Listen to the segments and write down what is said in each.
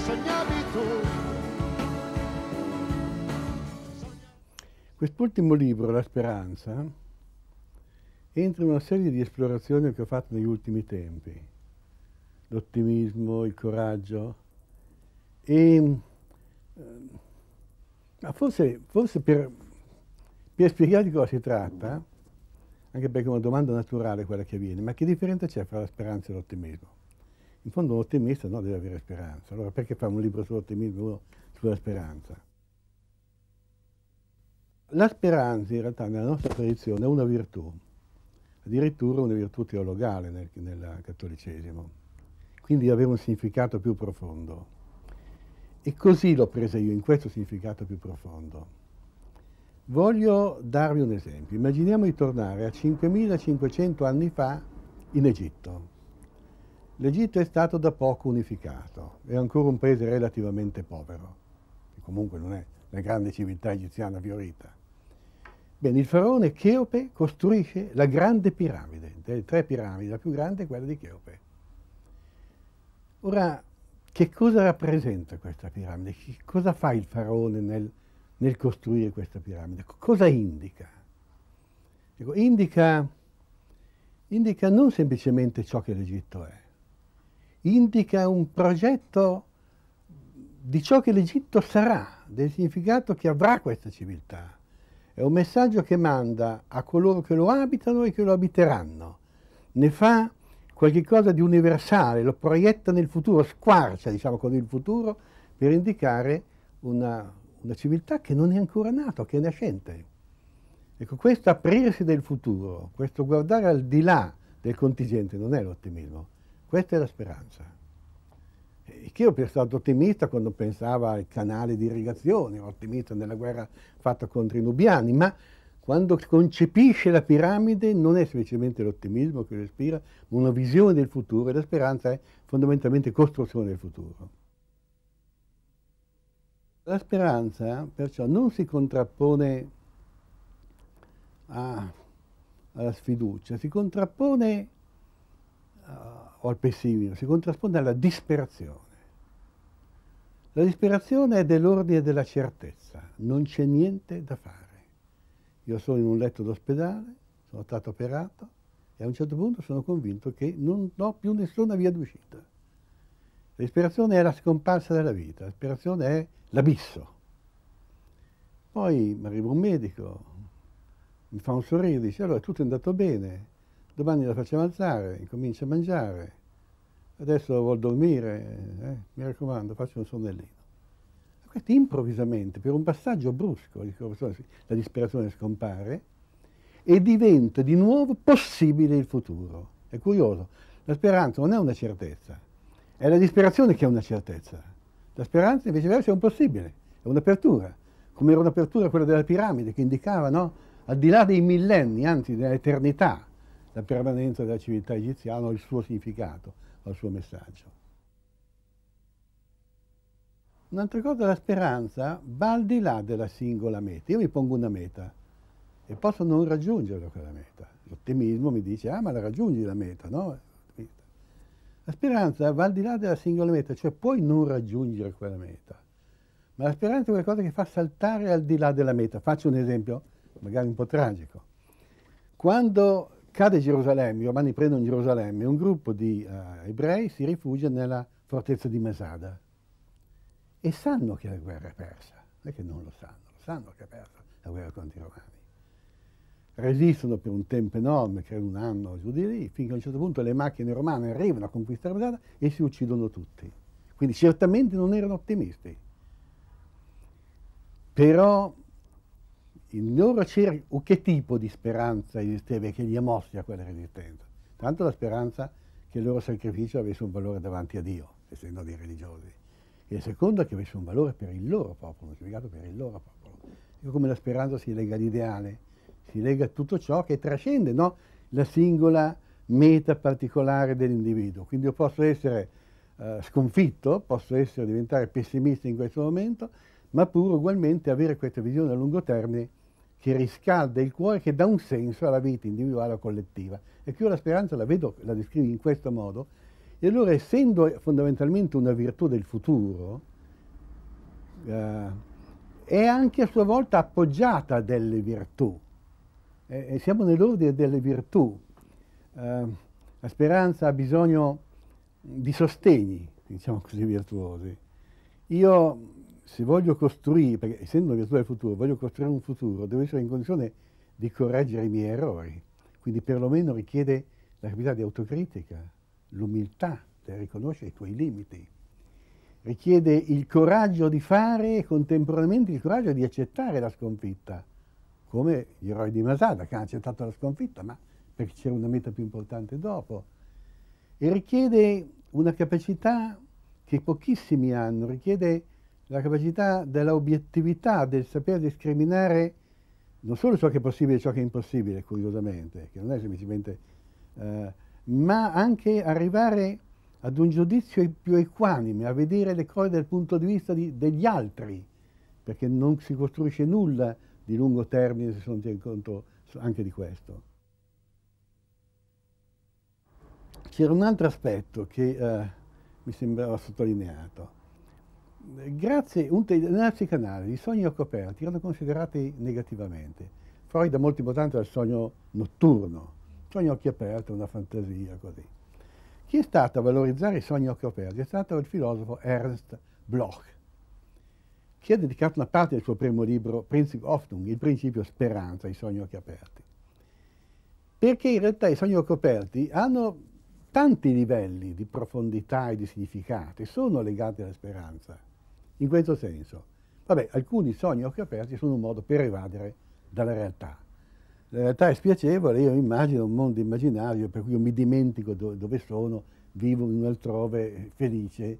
sognavi tu. Quest'ultimo libro, La speranza, entra in una serie di esplorazioni che ho fatto negli ultimi tempi. L'ottimismo, il coraggio e forse per spiegare di cosa si tratta, anche perché è una domanda naturale quella che viene, ma che differenza c'è fra la speranza e l'ottimismo? In fondo un ottimista no, deve avere speranza, allora perché fa un libro sull'ottimismo e uno sulla speranza? La speranza in realtà nella nostra tradizione è una virtù, addirittura una virtù teologale nel cattolicesimo, quindi avere un significato più profondo. E così l'ho presa io, in questo significato più profondo. Voglio darvi un esempio. Immaginiamo di tornare a 5500 anni fa in Egitto. L'Egitto è stato da poco unificato, è ancora un paese relativamente povero, che comunque non è la grande civiltà egiziana fiorita. Bene, il faraone Cheope costruisce la grande piramide, delle 3 piramidi, la più grande è quella di Cheope. Ora, che cosa rappresenta questa piramide? Che cosa fa il faraone nel costruire questa piramide? Cosa indica? Dico, indica non semplicemente ciò che l'Egitto è, indica un progetto di ciò che l'Egitto sarà, del significato che avrà questa civiltà. È un messaggio che manda a coloro che lo abitano e che lo abiteranno. Ne fa qualche cosa di universale, lo proietta nel futuro, squarcia, diciamo, con il futuro per indicare una civiltà che non è ancora nata, che è nascente. Ecco, questo aprirsi del futuro, questo guardare al di là del contingente non è l'ottimismo, questa è la speranza. Cheope è stato ottimista quando pensava ai canali di irrigazione, ottimista nella guerra fatta contro i Nubiani, ma quando concepisce la piramide non è semplicemente l'ottimismo che lo ispira, ma una visione del futuro, e la speranza è fondamentalmente costruzione del futuro. La speranza perciò non si contrappone alla sfiducia, si contrappone o al pessimismo, si contrappone alla disperazione. La disperazione è dell'ordine della certezza, non c'è niente da fare. Io sono in un letto d'ospedale, sono stato operato e a un certo punto sono convinto che non ho più nessuna via d'uscita. La disperazione è la scomparsa della vita, la disperazione è l'abisso. Poi arriva un medico, mi fa un sorriso, dice allora tutto è andato bene, domani la facciamo alzare, incomincia a mangiare, adesso vuol dormire, mi raccomando, faccio un sonnellino. Questo improvvisamente, per un passaggio brusco, la disperazione scompare e diventa di nuovo possibile il futuro. È curioso, la speranza non è una certezza, è la disperazione che è una certezza. La speranza invece è un possibile, è un'apertura, come era un'apertura quella della piramide che indicava, no, al di là dei millenni, anzi dell'eternità, la permanenza della civiltà egiziana, il suo significato, il suo messaggio. Un'altra cosa, la speranza va al di là della singola meta. Io mi pongo una meta e posso non raggiungere quella meta. L'ottimismo mi dice, ma la raggiungi la meta, no? La speranza va al di là della singola meta, cioè puoi non raggiungere quella meta, ma la speranza è qualcosa che fa saltare al di là della meta. Faccio un esempio, magari un po' tragico. Quando cade Gerusalemme, i romani prendono Gerusalemme, un gruppo di ebrei si rifugia nella fortezza di Masada e sanno che la guerra è persa, non è che non lo sanno che è persa la guerra contro i romani. Resistono per un tempo enorme, credo un anno giù di lì, finché a un certo punto le macchine romane arrivano a conquistare Masada e si uccidono tutti. Quindi certamente non erano ottimisti. Però in loro c'era che tipo di speranza esisteva e che li ha mossi a quella resistenza? Tanto la speranza che il loro sacrificio avesse un valore davanti a Dio, essendo dei religiosi. E il secondo è che avesse un valore per il loro popolo, un significato per il loro popolo. Ecco come la speranza si lega all'ideale, si lega a tutto ciò che trascende, no, la singola meta particolare dell'individuo. Quindi io posso essere sconfitto, posso diventare pessimista in questo momento, ma pur ugualmente avere questa visione a lungo termine che riscalda il cuore, che dà un senso alla vita individuale o collettiva. E che io la speranza la vedo, la descrivo in questo modo, E allora, essendo fondamentalmente una virtù del futuro, è anche a sua volta appoggiata a delle virtù. E siamo nell'ordine delle virtù. La speranza ha bisogno di sostegni, diciamo così, virtuosi. Io, se voglio costruire, perché essendo una virtù del futuro, voglio costruire un futuro, devo essere in condizione di correggere i miei errori. Quindi perlomeno richiede la capacità di autocritica, l'umiltà per riconoscere i tuoi limiti. Richiede il coraggio di fare e contemporaneamente il coraggio di accettare la sconfitta, come gli eroi di Masada, che hanno accettato la sconfitta, ma perché c'era una meta più importante dopo. E richiede una capacità che pochissimi hanno, richiede la capacità dell'obiettività, del saper discriminare non solo ciò che è possibile e ciò che è impossibile, curiosamente, che non è semplicemente, ma anche arrivare ad un giudizio più equanime, a vedere le cose dal punto di vista degli altri, perché non si costruisce nulla di lungo termine se non tiene conto anche di questo. C'era un altro aspetto che mi sembrava sottolineato. Grazie, nella psicanalisi i sogni coperti erano considerati negativamente. Freud dà molta importanza al sogno notturno, sogno occhi aperti, una fantasia, così. Chi è stato a valorizzare i sogni occhi aperti è stato il filosofo Ernst Bloch, che ha dedicato una parte del suo primo libro, Prinzip Hoffnung, il principio speranza, i sogni occhi aperti. Perché in realtà i sogni occhi aperti hanno tanti livelli di profondità e di significati, sono legati alla speranza. In questo senso, vabbè, alcuni sogni occhi aperti sono un modo per evadere dalla realtà. La realtà è spiacevole, io immagino un mondo immaginario per cui io mi dimentico dove sono, vivo in un altrove felice,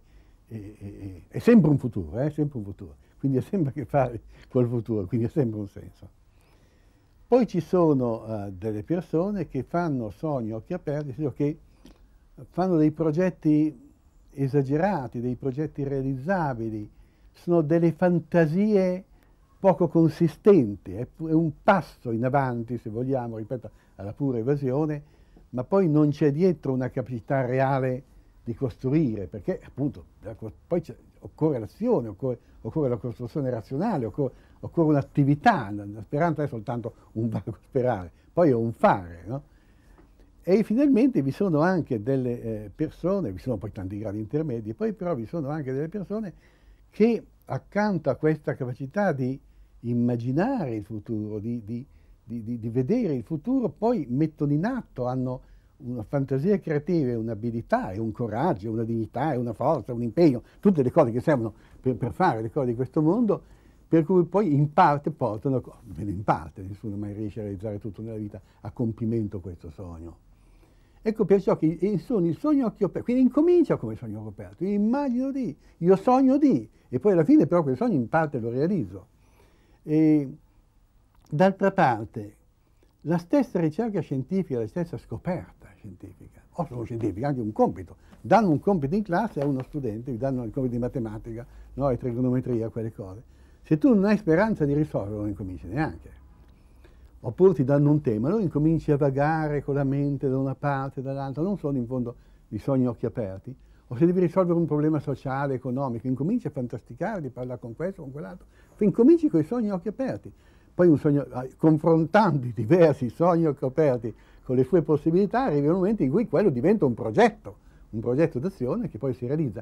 è sempre un futuro, è sempre un futuro, quindi ha sempre a che fare col futuro, quindi ha sempre un senso. Poi ci sono delle persone che fanno sogni occhi aperti, nel senso che fanno dei progetti esagerati, dei progetti realizzabili, sono delle fantasie poco consistenti, è un passo in avanti, se vogliamo, ripeto, alla pura evasione, ma poi non c'è dietro una capacità reale di costruire, perché appunto poi occorre l'azione, occorre la costruzione razionale, occorre un'attività, la speranza è soltanto un vago sperare, poi è un fare, no? E finalmente vi sono anche delle persone, vi sono poi tanti gradi intermedi, poi però vi sono anche delle persone che accanto a questa capacità di immaginare il futuro, di vedere il futuro, poi mettono in atto, hanno una fantasia creativa, un'abilità, e un coraggio, una dignità, e una forza, un impegno, tutte le cose che servono per fare le cose di questo mondo, per cui poi in parte portano, in parte, nessuno mai riesce a realizzare tutto nella vita, a compimento questo sogno. Ecco perciò che sono il sogno occhi aperti, quindi incomincia come sogno occhi aperti, io immagino di, io sogno di, e poi alla fine però quel sogno in parte lo realizzo. E d'altra parte, la stessa ricerca scientifica, la stessa scoperta scientifica, o sono scientifiche, anche un compito, danno un compito in classe a uno studente, gli danno il compito di matematica, no, e trigonometria, quelle cose. Se tu non hai speranza di risolverlo, non incominci neanche. Oppure ti danno un tema, allora incominci a vagare con la mente da una parte e dall'altra, non sono in fondo i sogni occhi aperti. O se devi risolvere un problema sociale, economico, incominci a fantasticare, di parlare con questo, con quell'altro, incominci con i sogni occhi aperti. Poi un sogno, confrontando i diversi sogni occhi aperti con le sue possibilità, arriva un momento in cui quello diventa un progetto d'azione che poi si realizza.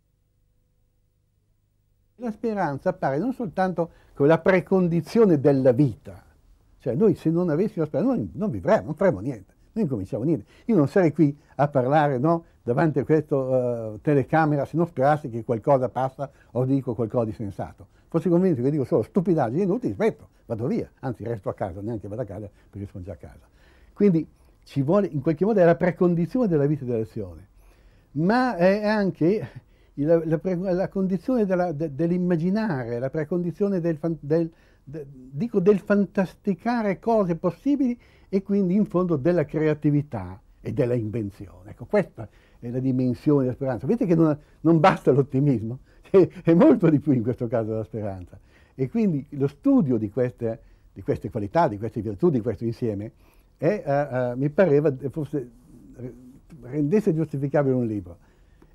La speranza appare non soltanto come la precondizione della vita, cioè noi se non avessimo speranza non vivremmo, non faremmo niente, non incominciamo niente. Io non sarei qui a parlare, no, davanti a questa telecamera se non sperassi che qualcosa passa o dico qualcosa di sensato. Fossi convinto che dico solo stupidaggini inutili, smetto, vado via, anzi resto a casa, neanche vado a casa perché sono già a casa. Quindi ci vuole, in qualche modo è la precondizione della vita e dell'azione, ma è anche la condizione dell'immaginare, la precondizione del fantasticare cose possibili e quindi in fondo della creatività e della invenzione. Ecco, questa è la dimensione della speranza. Vedete che non basta l'ottimismo, è molto di più in questo caso della speranza. E quindi lo studio di queste qualità, di queste virtù, di questo insieme, mi pareva forse rendesse giustificabile un libro.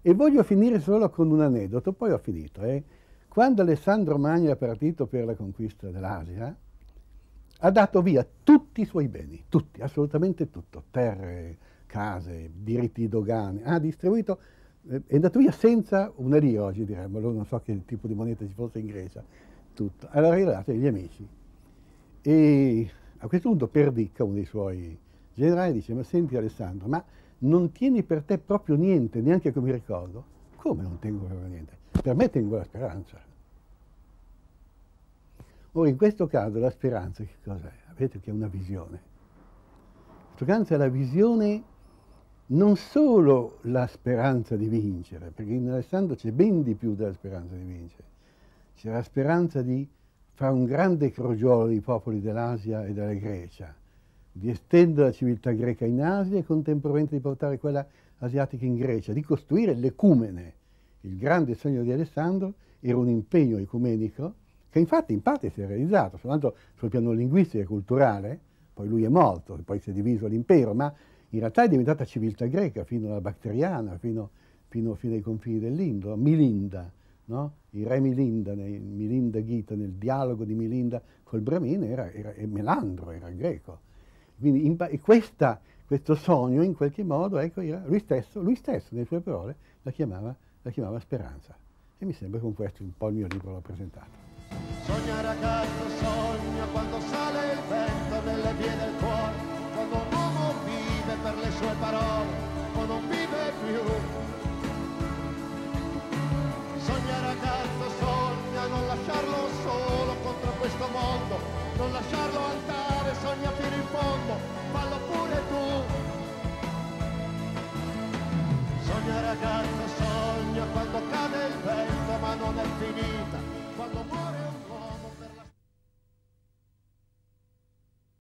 E voglio finire solo con un aneddoto, poi ho finito. Quando Alessandro Magno è partito per la conquista dell'Asia, ha dato via tutti i suoi beni, tutti, assolutamente tutto, terre, case, diritti di dogane, ha distribuito, è andato via senza una lira oggi diremmo, non so che tipo di moneta ci fosse in Grecia, tutto. Allora ha regalato agli amici. E a questo punto Perdicca, uno dei suoi generali, dice: ma senti Alessandro, ma non tieni per te proprio niente, neanche come ricordo? Come non tengo proprio niente? Per me tengo la speranza. Ora, in questo caso la speranza che cos'è? Vedete che è una visione. In questo caso è la visione, non solo la speranza di vincere, perché in Alessandro c'è ben di più della speranza di vincere. C'è la speranza di fare un grande crogiolo dei popoli dell'Asia e della Grecia, di estendere la civiltà greca in Asia e contemporaneamente di portare quella asiatica in Grecia, di costruire l'ecumene. Il grande sogno di Alessandro era un impegno ecumenico che infatti in parte si è realizzato, soltanto sul piano linguistico e culturale, poi lui è morto, poi si è diviso l'impero, ma in realtà è diventata civiltà greca fino alla Bactriana, fino ai confini dell'Indo, Milinda, no? Il re Milinda, Milinda Gita, nel dialogo di Milinda col Brahmin, era Melandro, era greco. Quindi questo sogno, in qualche modo, ecco, lui stesso, nelle sue parole, la chiamava speranza. E mi sembra che con questo un po' il mio libro l'ho presentato. Sogna ragazzo, sogna quando sale il vento nelle vie del cuore, quando un uomo vive per le sue parole o non vive più. Sogna ragazzo, sogna non lasciarlo solo contro questo mondo, non lasciarlo andare, sogna fino in fondo, fallo pure tu. Sogna ragazzo,